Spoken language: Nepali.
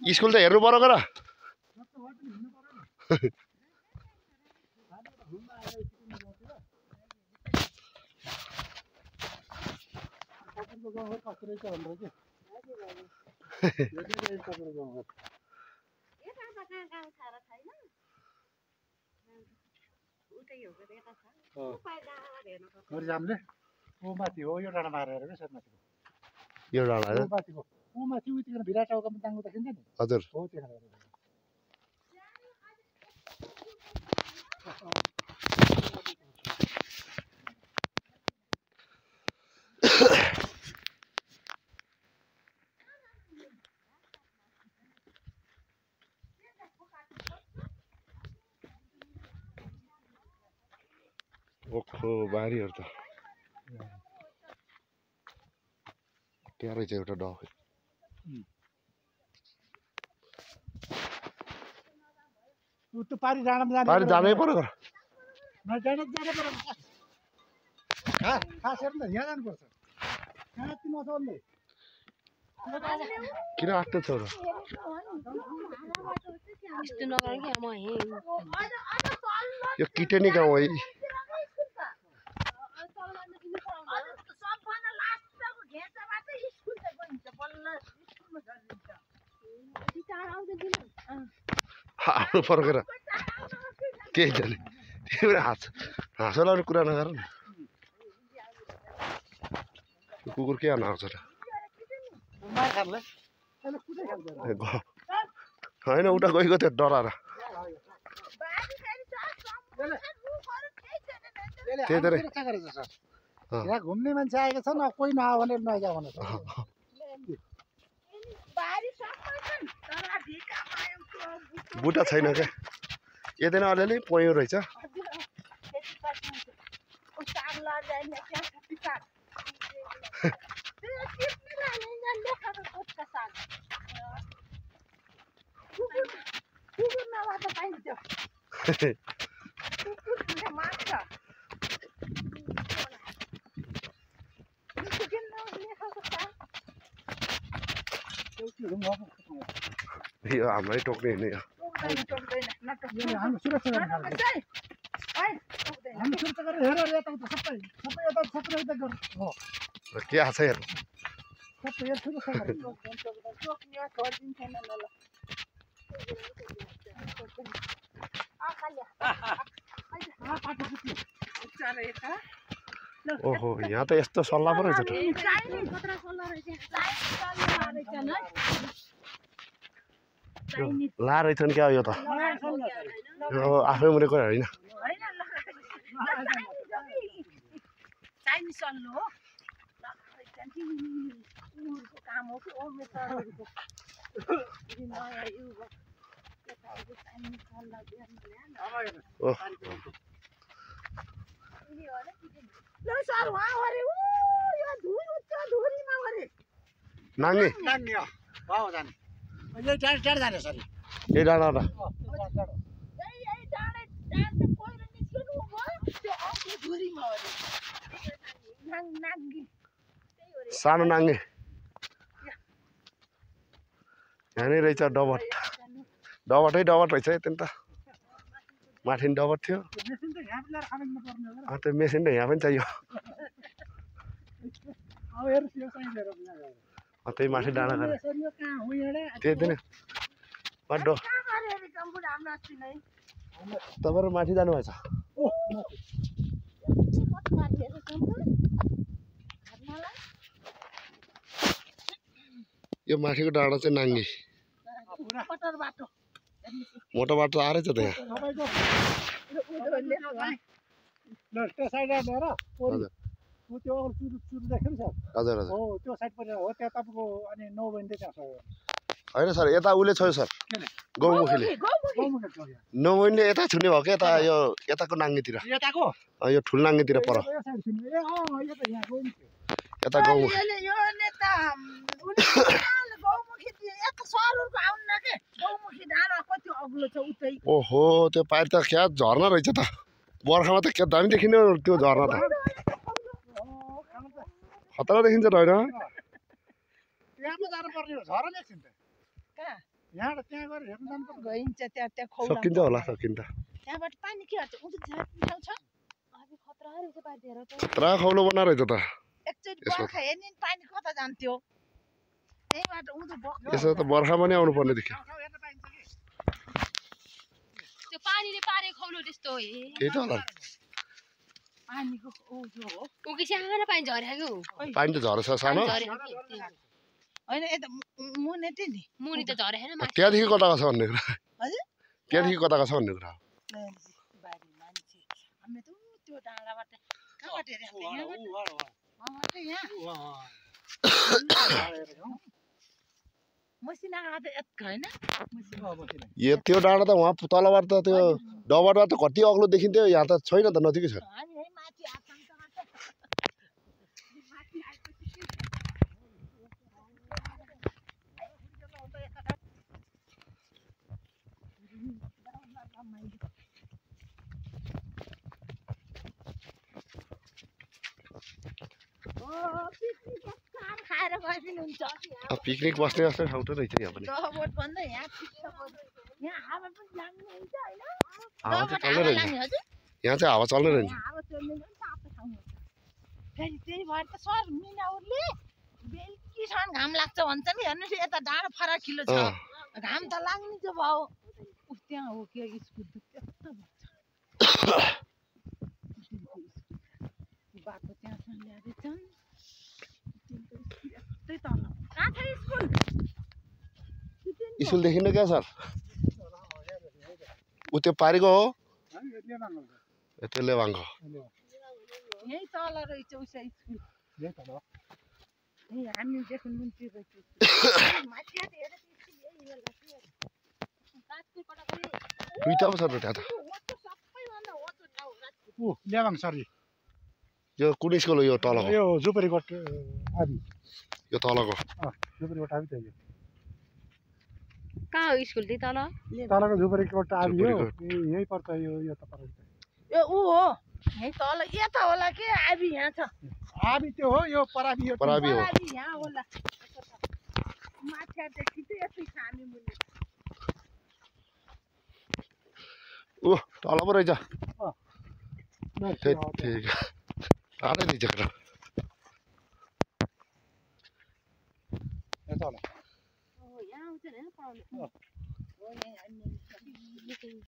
स्कुल त हेर्नु पर्यो गर यो डाँडा हजुर ओखो बारीहरु त त्यहाँ रहेछ एउटा डक पारी जानै पर्यो गर किन आत्तो छ र यो किटेनी गाउँ है आउनु फर्केर त्यही त नि त्यही भएर हाँसो लाउने कुरा नगर न कुकुर के हान्न आउँछ र होइन उता गएको थियो डराएर त्यही त यहाँ घुम्ने मान्छे आएको छ न कोही नआयो भने नजाऊ भने बुटा छैन क्या यदैन अलिअलि पयो रहेछ यो हाम्रै टोक्ने होइन यो के आछ हेर ओहो यहाँ त यस्तो सल्लाह पो रहेछ त ला रहेछ नि क्या यो त यो आफै मुनेको होइन नाङ्गे यही डाँडा र सानो नाङ्गे यहाँनिर रहेछ डबट डबटै डबट रहेछ है त्यहाँ त माथि डबट थियो त्यो मेसिन त यहाँ पनि चाहियो त्यही माथि डाँडा गरेर त्यही त नि तपाईँहरू माथि जानुभएछ यो माथिको डाँडा चाहिँ नाङ्गे मोटो बाटो आएर छ त यहाँ हजुर हजुर होइन सर यता उसले छोयो सर गौमुखीले नौबहिनीले यता छुने भयो क्या यता यो यताको नाङ्गेतिर यो ठुल नाङ्गेतिर पर यता गौमुखी ओहो त्यो पारि त क्या झर्ना रहेछ त बर्खामा त क्या दामी देखिने त्यो झर्ना त खतरा देखिन्छ त होइन यहाँबाट त्यहाँ गएर हेर्न जानुपर्छ गइन्छ त्यहाँ त्यहाँ खौला सकिन्छ होला सकिन्छ त्यहाँबाट पानी के गर्छ उता ठाउँ छ अबि खतरा रहेछ बाहिर त खतरा खौलो बना रहेछ त एकचोटि बर्खा हेर्ने नि पानी कता जान्थ्यो त्यहीबाट उँधो बग्यो यसो त बर्खामा नै आउनु पर्ने देखियो ठाउँ हेर्न पाइन्छ कि त्यो पानीले पारे खौलो त्यस्तो हो त्यही त होला पानीको ओझो हो उकी सानो पानी झरेको पानी त झरेछ सानो होइन यता मुनेटी नि मुनि त झरेन त्यहाँदेखि कताको छ भन्ने कुरा हजुर त्यहाँदेखि कताको छ भन्ने कुरा हो बारी मान्छे हामी त त्यो डाँडाबाट कहाँबाट हेरेको मसिना त यत्रो होइन यो त्यो डाँडा त वहाँ तलबाट त त्यो डबरबाट त कति अग्लो देखिन्थ्यो यहाँ त छैन त नजिकै छ हामी है माथि आसमसम्म खाएर गए पनि हुन्छ पिकनिक बस्ने जस्तो ठाउँ त रहेछ यहाँ पनि दहबोट भन्दा यहाँ यहाँ हावा पनि लाग्ने हुन्छ होइन हावा चाहिँ चल्दै रहेछ लाग्ने हजुर यहाँ चाहिँ हावा चल्दै रहेछ हावा चल्ने पनि तातो ठाउँ हो फेरि त्यही भएर त सर मिनाउरले बेलुकीसम्म घाम लाग्छ भन्छन् कि हेर्नुहोस् यता डाँडो फराकिलो छ घाम त लाग्ने चाहिँ भयो उफ त्यहाँ हो के स्कुल त त्यस्तो भन्छ बाटो त्यहाँसम्म ल्याएछन् यस्तै तल कहाँ छ स्कुल स्कुल देखिन्न क्या सर ऊ त्यो पारीको हो त्यो लेवाङको यही तल रहेछ उसा स्कुल यही हामी देख्नु निम्ति रहेछ दुईटा पो छ त त्यहाँ त लेवाङ सरी यो कुन स्कुल हो यो तलको यो जुपरीकोट आदि यो तलको जुपरीकोट आदि त यो कहाँ हो स्कुल त्यही तल तलको झुपरीकोट आदि हो यही पर्छ यो त पर्छ यो ऊ हो यही तल यता होला के आबी यहाँ छ आदि त्यो हो यो पराबी हो पराबी हो आबी यहाँ होला माथिदेखि चाहिँ यतै छ हामी मुनि ऊ तल पो रहेछ ठिक ठिक टाढै रहेछ केटा तल यहाँ आउँछ हैन पाउनु हो यहाँ हामी